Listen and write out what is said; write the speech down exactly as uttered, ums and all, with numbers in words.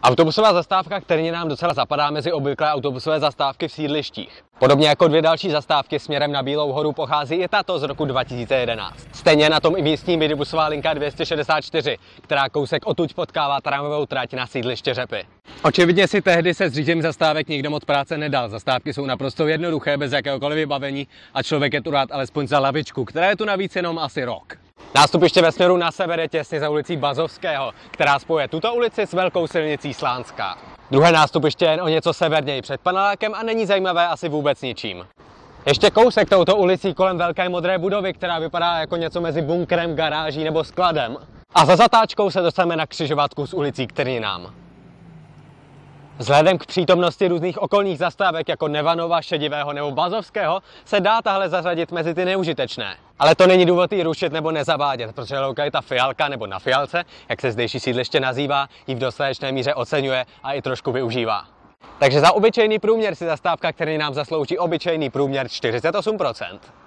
Autobusová zastávka, která nám docela zapadá mezi obvyklé autobusové zastávky v sídlištích. Podobně jako dvě další zastávky směrem na Bílou horu pochází i tato z roku dva tisíce jedenáct. Stejně na tom i místní minibusová linka dvě stě šedesát čtyři, která kousek odtud potkává tramvajovou trať na sídliště Řepy. Očividně si tehdy se zřízením zastávek nikdo moc práce nedal. Zastávky jsou naprosto jednoduché, bez jakéhokoliv vybavení a člověk je tu rád alespoň za lavičku, která je tu navíc jenom asi rok. Nástupiště ve směru na sever je těsně za ulicí Bazovského, která spojuje tuto ulici s velkou silnicí Slánská. Druhé nástupiště je jen o něco severněji před panelákem a není zajímavé asi vůbec ničím. Ještě kousek touto ulicí kolem velké modré budovy, která vypadá jako něco mezi bunkrem, garáží nebo skladem. A za zatáčkou se dostaneme na křižovatku s ulicí k Trninám. Vzhledem k přítomnosti různých okolních zastávek jako Nevanova, Šedivého nebo Bazovského se dá tahle zařadit mezi ty neužitečné. Ale to není důvod ji rušit nebo nezavádět, protože lokalita Fialka nebo Na Fialce, jak se zdejší sídliště nazývá, ji v dostatečné míře oceňuje a i trošku využívá. Takže za obyčejný průměr si zastávka, který nám zaslouží obyčejný průměr čtyřicet osm procent.